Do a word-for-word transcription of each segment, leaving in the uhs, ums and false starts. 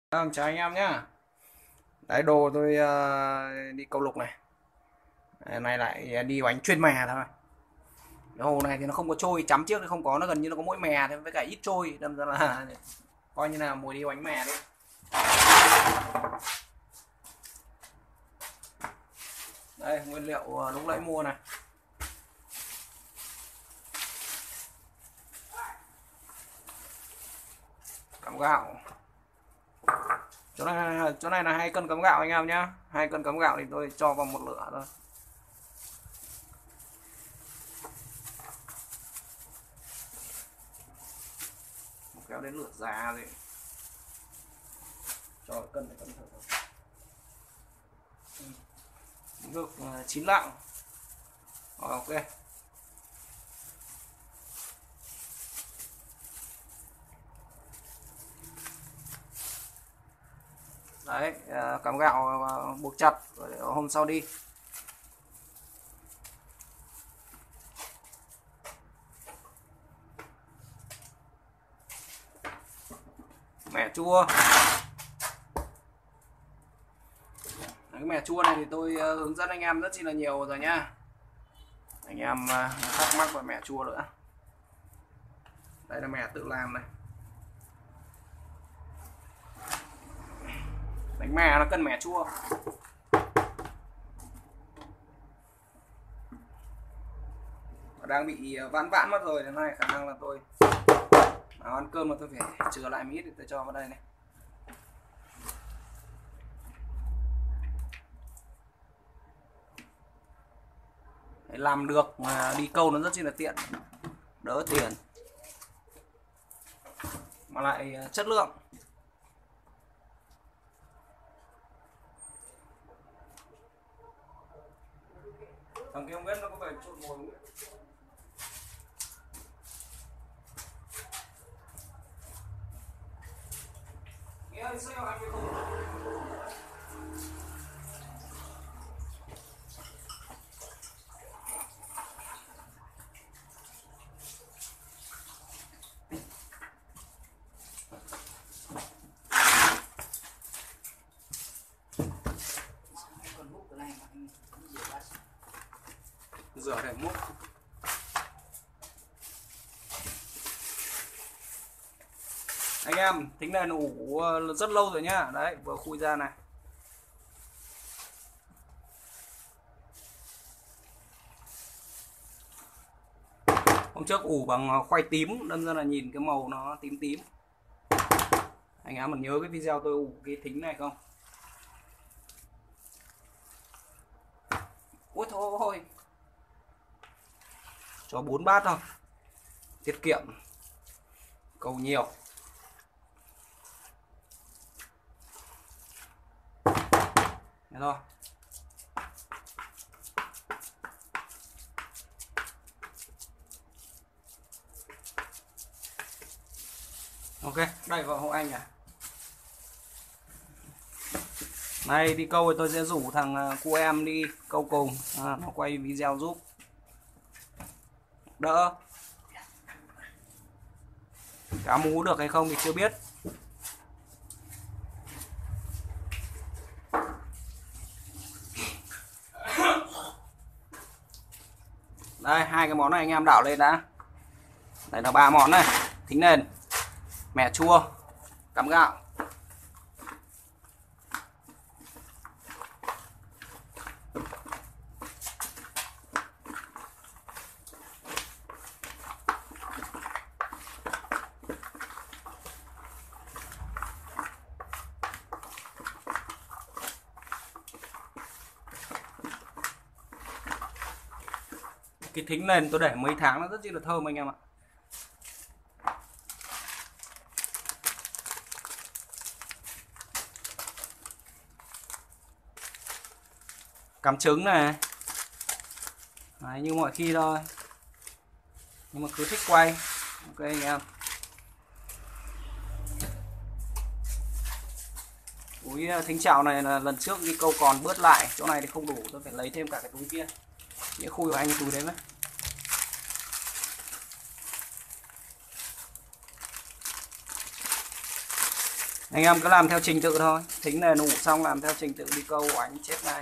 Vâng, chào anh em nhá. Đấy đồ tôi ờ, đi câu lục này. Đấy, nay lại đi đánh chuyên mè thôi. Cái hồ này thì nó không có trôi, chấm trước thì không có, nó gần như nó có mỗi mè thôi với cả ít trôi, đâm ra là coi như là mùi đi đánh mè đi. Đây, nguyên liệu ờ, lúc nãy mua này. Cắm gạo. Chỗ này chỗ này là hai cân cắm gạo anh em nhá. Hai cân cắm gạo thì tôi cho vào một lửa thôi. Kéo đến lửa già rồi cho cân này cân thử được chín lạng. Rồi, ok. Đấy, cắm gạo buộc chặt rồi hôm sau đi. Mẻ chua. Cái mẻ chua này thì tôi hướng dẫn anh em rất chi là nhiều rồi nhá. Anh em thắc mắc về mẻ chua nữa. Đây là mẻ tự làm này. Đánh mè nó cần mẻ chua. Đang bị vãn vãn mất rồi, đến nay khả năng là tôi mà ăn cơm mà tôi phải chừa lại mít thì tôi cho vào đây này. Để làm được mà đi câu nó rất chi là tiện, đỡ tiền mà lại chất lượng. Thằng kia không biết nó có phải trộn mồi không? Nghĩa ơi, sao anh không? Rửa để múc. Anh em tính này ủ rất lâu rồi nhá. Đấy, vừa khui ra này. Hôm trước ủ bằng khoai tím, đâm ra là nhìn cái màu nó tím tím. Anh em còn nhớ cái video tôi ủ cái thính này không? Ôi thôi, cho bốn bát thôi, tiết kiệm, câu nhiều. Thế thôi. Ok, đây vào hộ anh à. Này đi câu thì tôi sẽ rủ thằng cu em đi câu cùng, à, nó quay video giúp đỡ. Cá mú được hay không thì chưa biết. Đây, hai cái món này anh em đảo lên đã. Đây là ba món này, thính nền, mẻ chua, cắm gạo. Cái thính nền tôi để mấy tháng nó rất chi là thơm anh em ạ. Cắm trứng này. Đấy, như mọi khi thôi, nhưng mà cứ thích quay. Ok anh em. Túi thính chảo này là lần trước đi câu còn bớt lại, chỗ này thì không đủ, tôi phải lấy thêm cả cái túi kia. Nghĩa khui của anh cái túi đấy với. Anh em cứ làm theo trình tự thôi, thính nền ủ xong làm theo trình tự đi câu oánh chết ngay.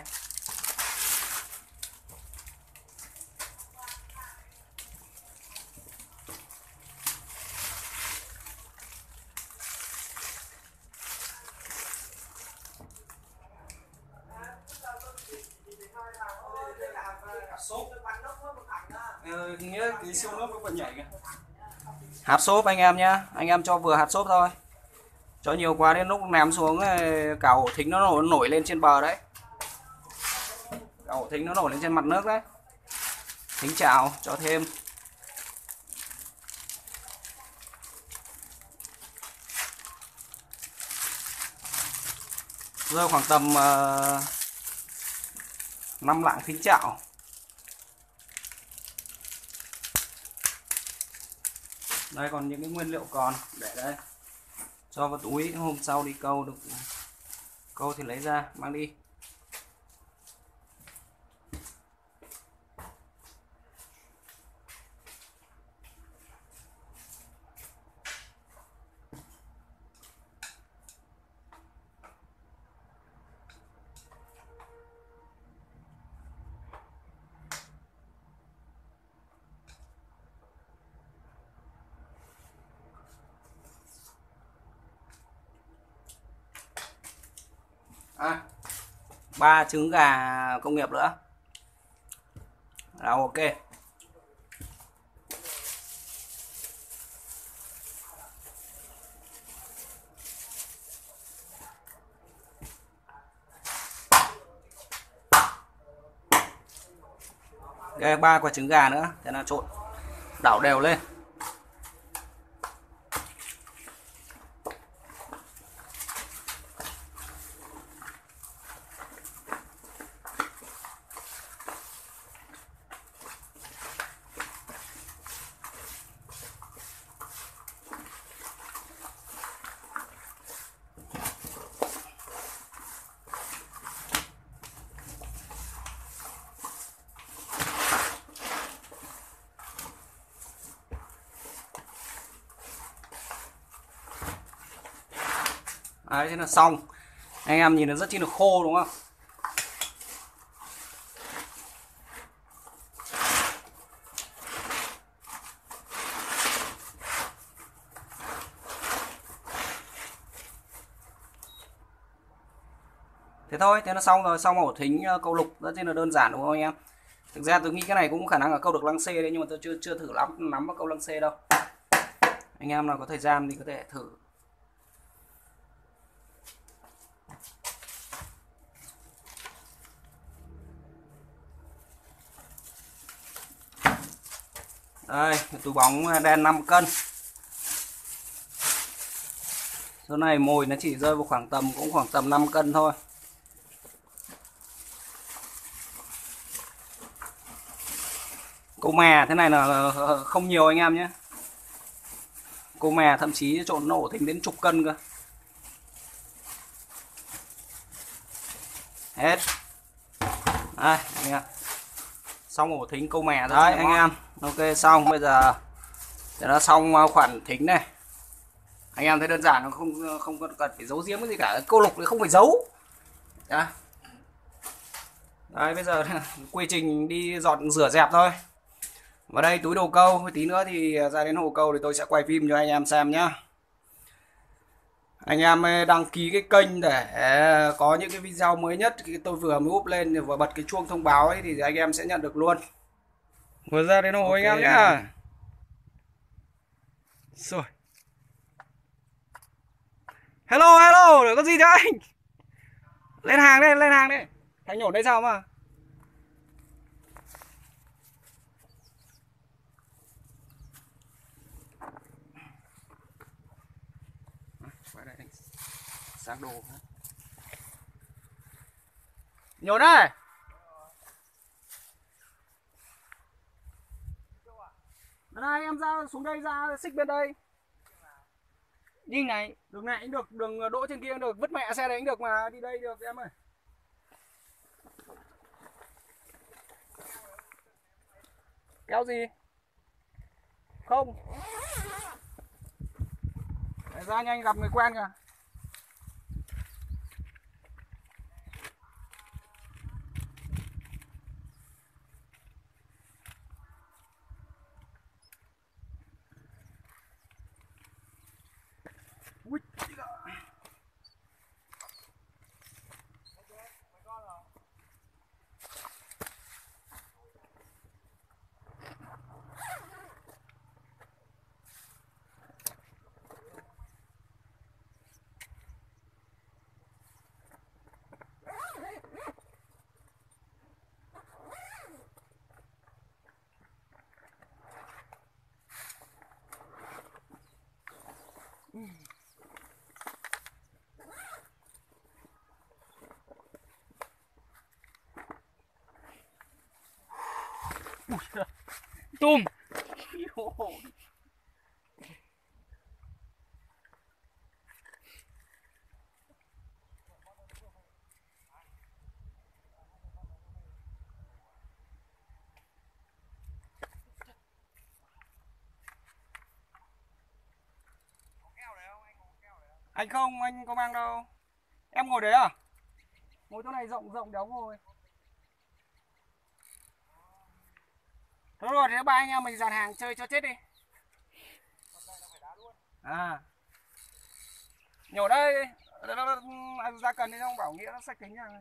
Nghĩa cái siêu nước nó còn nhảy kìa. Hạt xốp anh em nhá, anh em cho vừa hạt xốp thôi, cho nhiều quá đến lúc ném xuống cả ổ thính nó nổi, nổi lên trên bờ đấy, cả ổ thính nó nổi lên trên mặt nước đấy. Thính chảo cho thêm rơi khoảng tầm uh, năm lạng thính chảo. Đây còn những cái nguyên liệu còn để đây, cho vào túi, hôm sau đi câu được câu thì lấy ra mang đi. À, ba trứng gà công nghiệp nữa là ok. Đây, ba quả trứng gà nữa, thế là trộn đảo đều lên. Đấy, thế là xong. Anh em nhìn nó rất chi là khô đúng không? Thế thôi, thế là xong rồi, xong ổ thính câu lục rất chi là đơn giản đúng không anh em? Thực ra tôi nghĩ cái này cũng khả năng là câu được lăng xê đấy, nhưng mà tôi chưa chưa thử lắm nắm vào câu lăng xê đâu. Anh em nào có thời gian thì có thể thử. Đây, túi bóng đen năm cân. Số này mồi nó chỉ rơi vào khoảng tầm cũng khoảng tầm năm cân thôi. Câu mè thế này là không nhiều anh em nhé. Câu mè thậm chí trộn nổ thành đến chục cân cơ. Hết. Đây anh em. Xong ổ thính câu mè đấy anh em. Ok xong, bây giờ để nó xong khoản thính này. Anh em thấy đơn giản, nó không không cần phải giấu giếm cái gì cả. Câu lục thì không phải giấu. Đấy. Đấy, bây giờ quy trình đi dọn rửa dẹp thôi. Vào đây túi đồ câu, tí nữa thì ra đến hồ câu thì tôi sẽ quay phim cho anh em xem nhá. Anh em đăng ký cái kênh để có những cái video mới nhất tôi vừa mới úp lên và bật cái chuông thông báo ấy thì anh em sẽ nhận được luôn. Vừa ra đến hồ okay, anh em nhá. Rồi. Hello hello, có gì cho anh? Lên hàng đây, lên hàng đây. Thành nhổn đây sao mà? Sang đồ. Nhổn đây. Đây em ra xuống đây, ra xích bên đây. Đi này, đường này cũng được, đường đỗ trên kia cũng được, vứt mẹ xe đấy cũng được mà, đi đây được em ơi. Kéo gì? Không. Để ra nhanh gặp người quen kìa. Tùm. Anh không, anh có mang đâu. Em ngồi đấy à? Ngồi chỗ này rộng rộng đéo ngồi. Thôi rồi, thế ba anh em mình dàn hàng chơi cho chết đi. À. Nhổ đây. Nó ra cần thì ông bảo Nghĩa nó xách kính ra.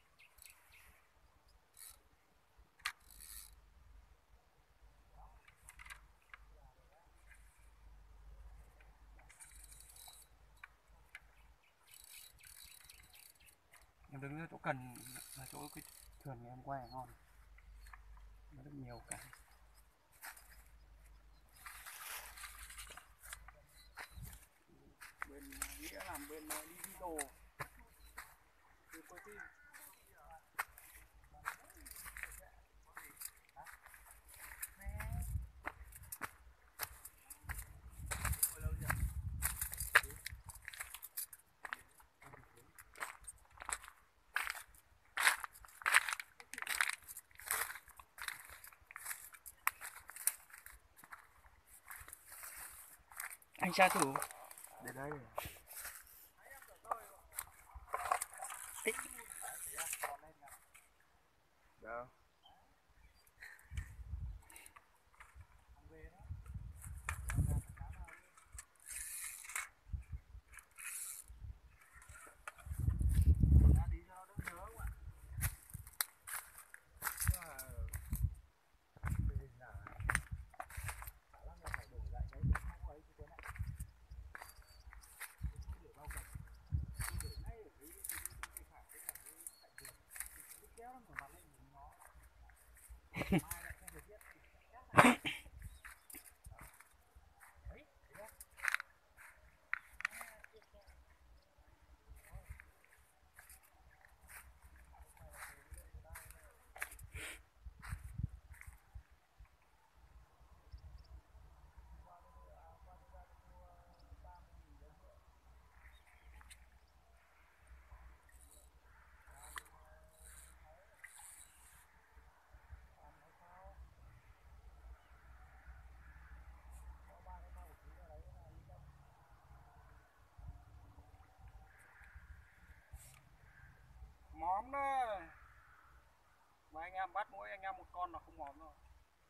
Em đứng ở chỗ cần là chỗ cái thuyền này em quay ngon. Nó được nhiều cả. Bên Nghĩa làm bên digital. Bên quay phim. Anh tra thủ. Để đây. Đâu? Móm đó. Mà anh em bắt mỗi anh em một con là không móm đâu.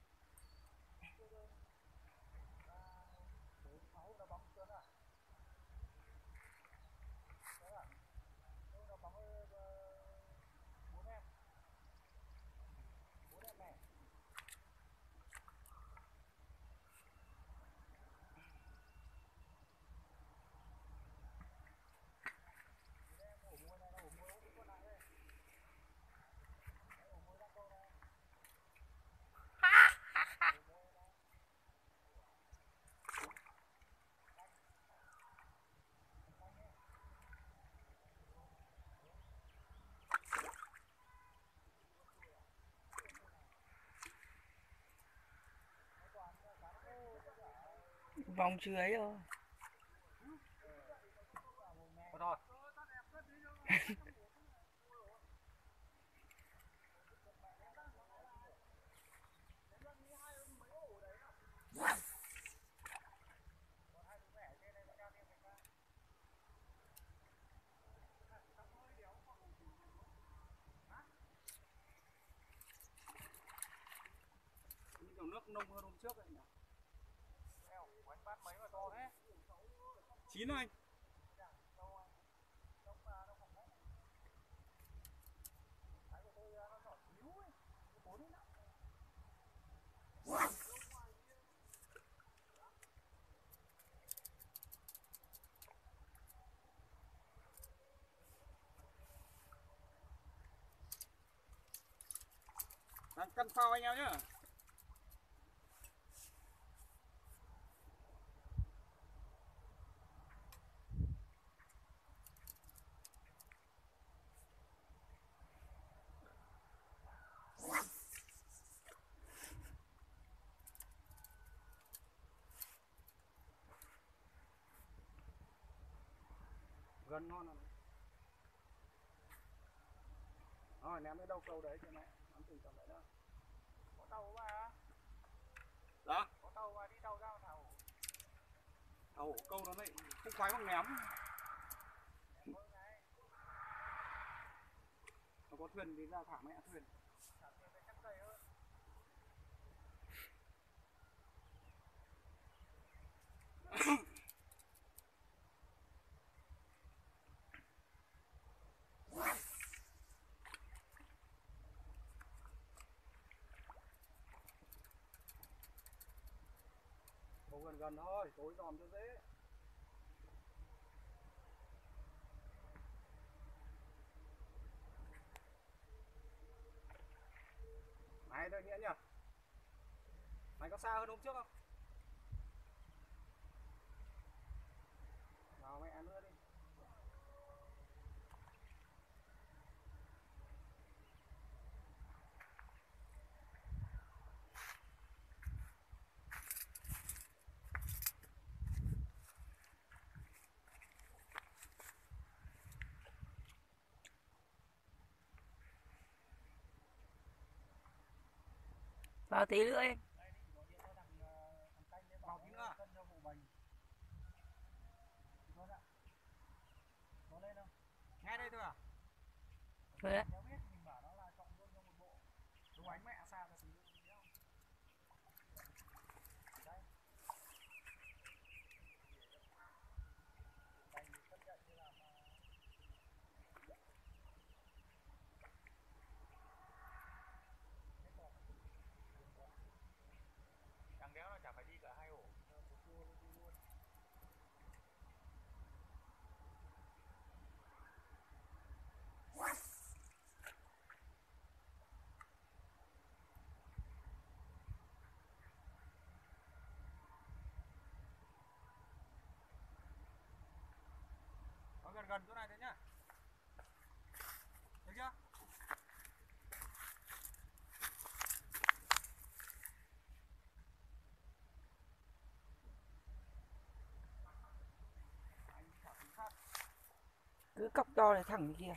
Vòng chưa ấy rồi. Thôi. Dòng nước nông hơn hôm trước anh nhỉ? Của anh bát mấy mà to thế? Chín anh. Đang cân phao anh em nhá. gần ngon rồi. Rồi ném đến đâu câu đấy cho mẹ. Nắm từng tầm đấy đó. Có tàu mà. Đó. Có tàu mà đi tàu ra thảo. Thảo câu nó lại không khoái bằng ném. Nó có thuyền thì ra thả mẹ thuyền. Thả thuyền phải chắc cây hơn. Câu gần gần thôi, tối dòm cho dễ. Này đây nghĩa nhỉ? Mày có xa hơn hôm trước không? Vào mẹ nữa đi. Vào tí nữa em. Vào tí nữa. Ngay đây thôi à? Rồi đấy. Đúng ánh mẹ xa ra tí nữa. Chẳng đéo là chả phải đi cả hai ổ. Nó gần gần chỗ này đấy nhá. Được chưa? Cứ cọc to này thẳng kia.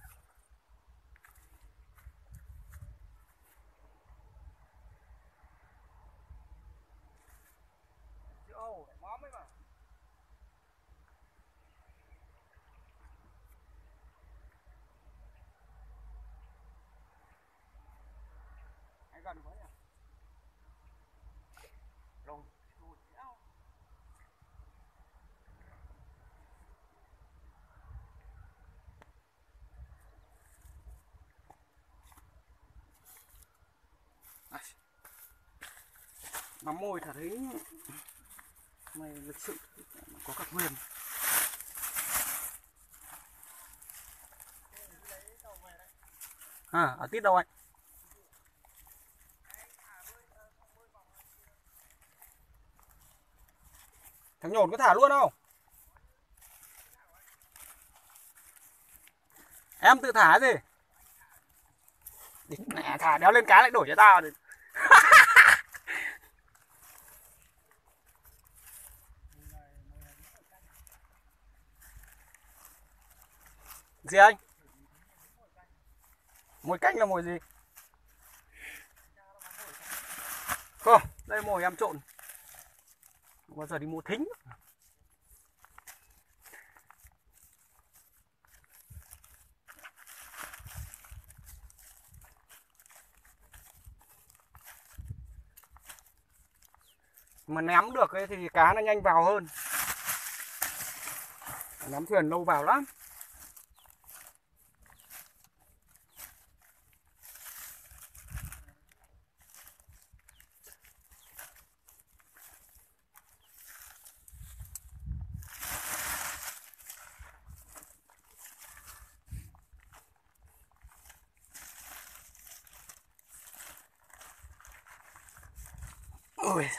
Chứ ô, móm ấy mà. Anh gần quá nhỉ? Rồi, rồi, đéo. Mắm môi thả thấy mày lịch sự có các quyền. À, ở tít đâu anh? Thằng nhổn có thả luôn không? Em tự thả gì? Mẹ thả đéo lên cá lại đổi cho tao thì. Gì anh? Mồi canh là mồi gì? Không, đây mồi em trộn. Không bao giờ đi mua thính. Mà ném được ấy thì cá nó nhanh vào hơn. Ném thuyền lâu vào lắm. Ôi,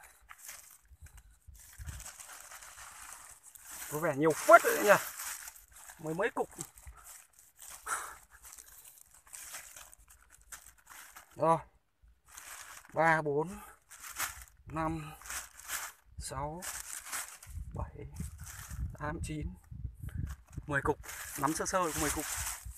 có vẻ nhiều phết đấy nhỉ. Mới mấy cục. Rồi, ba, bốn, năm, sáu, bảy, tám, chín, mười cục, nắm sơ sơ mười cục.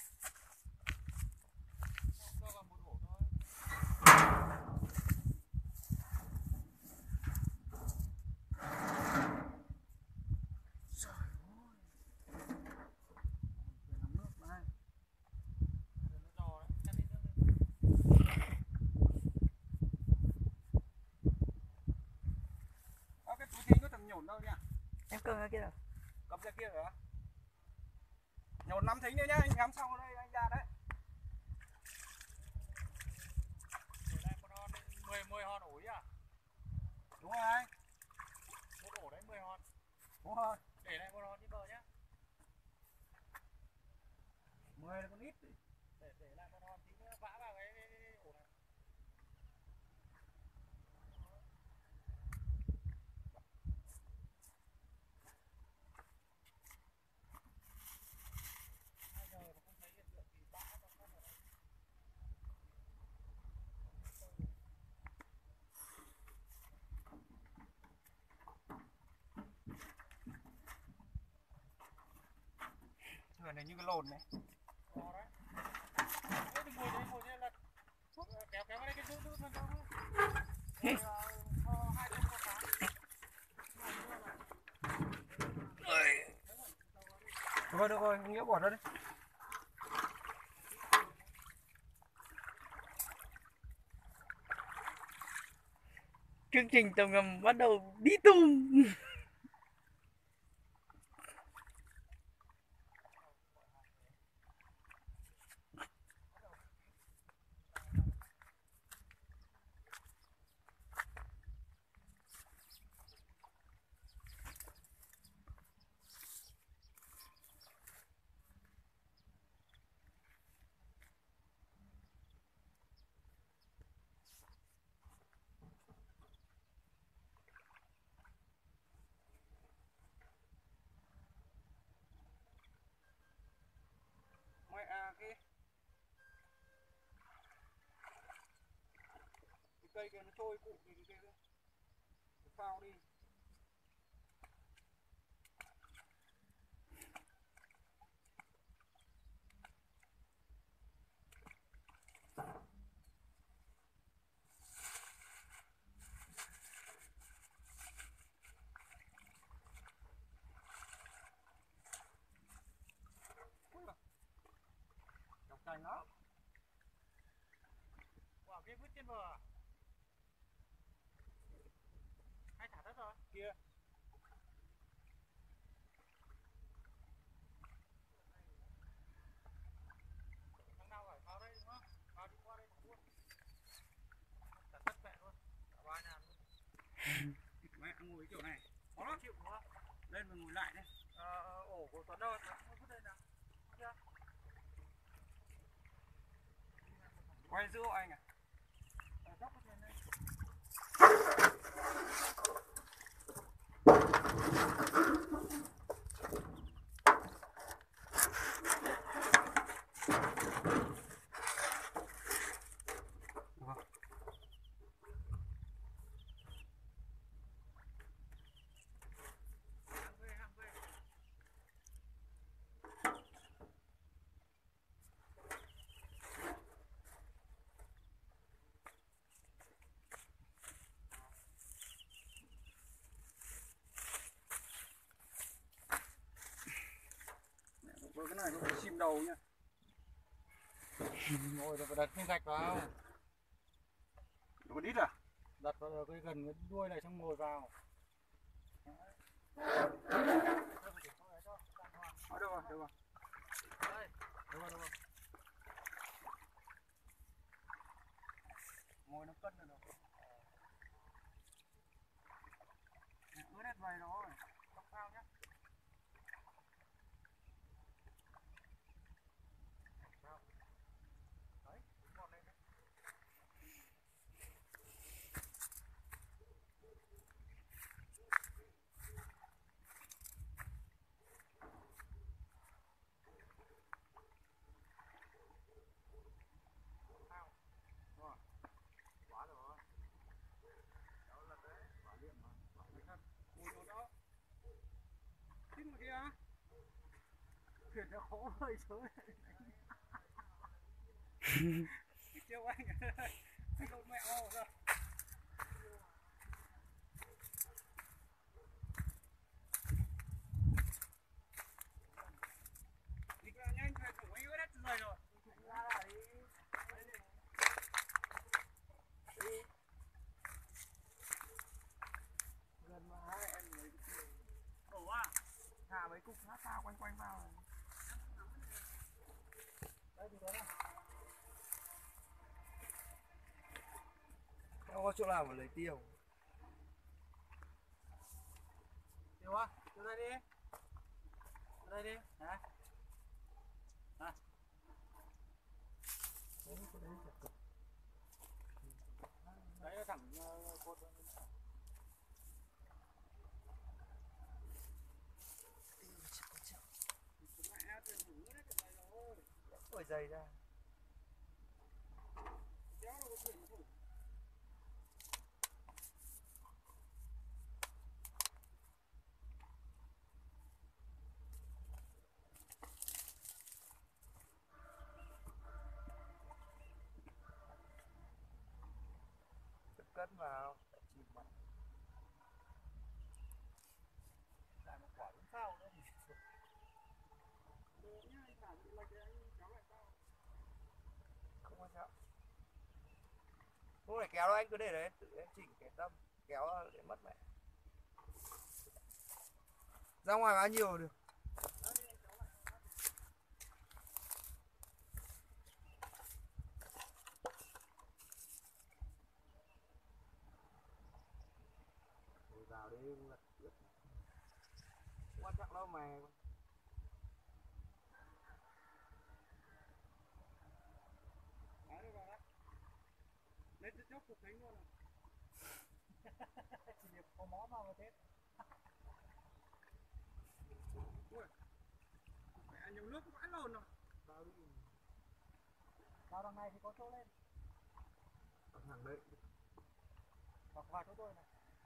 Nhổn đâu nha. Em cầm ra kia rồi. Cầm ra kia rồi á. Nhổn nắm thính nữa nhá, anh ngắm xong ở đây anh ra đấy. Để lại một hòn mười mười hòn ủi à? Đúng rồi anh. Một ổ đấy mười hòn. Đúng rồi. Để lại một hòn trên bờ nhá. mười là con ít. Để để lại một hòn tí nữa vã vào cái, cái, cái ổ này. Thuyền này như cái lồn này. Có đấy. Đấy thì ngồi đấy, ngồi đây là kéo kéo cái cái giữ giữ thuyền đâu. Rồi uh, hai chân có cá. Được rồi, được rồi, Nghĩa bỏ ra đi. Chương trình tàu ngầm bắt đầu đi tung. Mày à cái cái cây kia nó trôi cụ thì cái kia cái phao đi. Đọc cành lắm. Quả kia vứt trên bờ à? Hay thả đất rồi? Kia. Thằng nào phải vào đây đúng không? Vào đi qua đây thả luôn. Thả tất mẹ luôn. Thả ba nhà luôn. Mẹ ngồi kiểu này. Khó lắm. Chịu quá. Lên mà ngồi lại đây. Ờ, ổ của Tuấn đâu? Tuấn vứt đây nào. Kia. Quay giữ hộ anh à? Ờ, dốc cái thuyền đây. Cái này nó phải chìm đầu nhá. Ngồi rồi phải đặt cái gạch vào. Nó còn ít à? Đặt vào cái gần cái đuôi này xong ngồi vào. Đấy. Ở đâu rồi, đâu rồi. Đây, đâu rồi, đâu rồi. Ngồi nó cân rồi đâu. Ướt hết vầy đó rồi. Không sao nhá. Quá rồi. Đó là đấy, quả điện mà. Quả điện. Ui, đó. Cháu ơi xuống. Chiêu anh. Anh lộn mẹ ô rồi. Đi qua nhanh về thủ anh đất rồi rồi. Ra là đi. Đi. Gần mà hai em mới đổ à? Thả mấy cục hát sao quanh quanh vào. Đây thì thế nào? Không có chỗ nào mà lấy tiêu. Tiêu á? Tiêu đây đi. Tiêu đây đi. Hả? Hả? Đấy nó thẳng cột. Ôi dày ra. Cất vào chìm mặt. Lại một quả đúng sao nữa thì không có sao. Không phải kéo đâu, anh cứ để đấy, tự em chỉnh cái tâm kéo để mất mẹ. Ra ngoài bao nhiêu được. Vào đấy lật lật. Quan trọng đâu mà. Lên cái chốc cục thính luôn à. Chỉ việc có mó vào thế. Ui. Mẹ nhiều nước vãi lồn rồi. Vào đi. Vào đằng này thì có chỗ lên. Thằng đấy. Hoặc vào chỗ tôi này.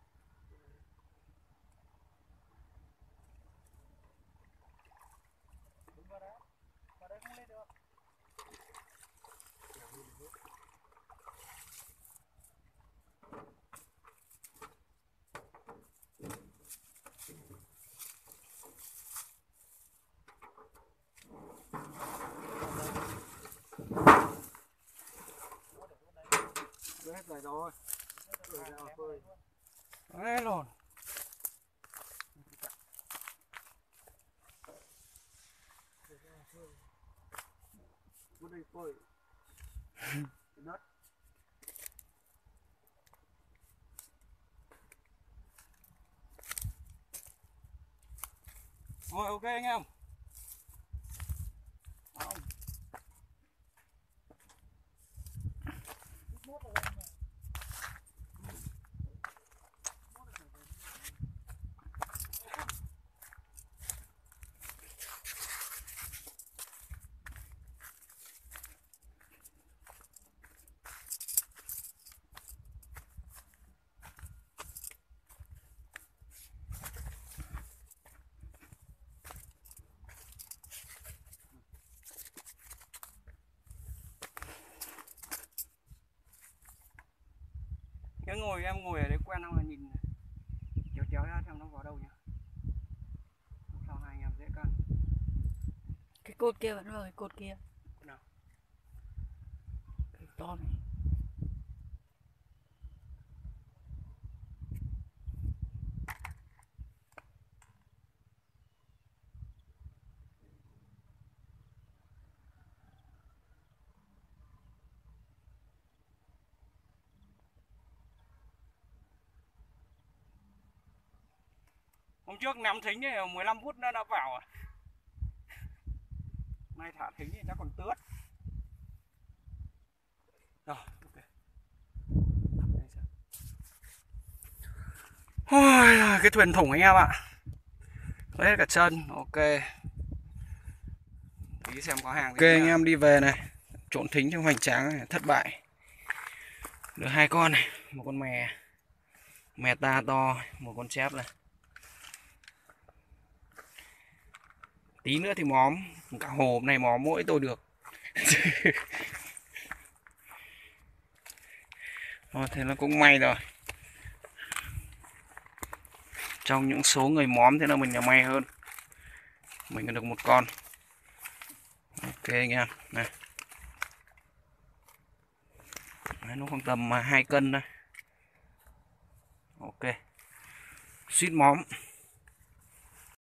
Đúng vào đấy. Vào đấy không lên được. Hết rồi rồi. Đấy lồn. Bữa đây phơi. Đất. Rồi ok anh em. Không. Cái ngồi em ngồi ở đấy quen không là nhìn chéo chéo ra xem nó vào đâu nhỉ. Sau hai anh em dễ cân. Cái cột kia vẫn vào cái cột kia. Cột nào? Cái to này. Hôm trước ném thính thì mười lăm phút nó đã vào à. Nay thả thính thì chắc còn tướt. Rồi, ok. Ôi, cái thuyền thủng anh em ạ. Hết cả chân, ok. Tí xem có hàng. Ok anh em đi về này. Trộn thính trong hoành tráng này, thất bại. Được hai con này, một con mè. Mè ta to, một con chép này. Tí nữa thì móm, cả hồ này móm mỗi tôi được. Thôi thế nó cũng may rồi. Trong những số người móm thế là mình là may hơn. Mình được một con. Ok nha. Này. Đấy, nó khoảng tầm hai cân đây. Ok. Suýt móm.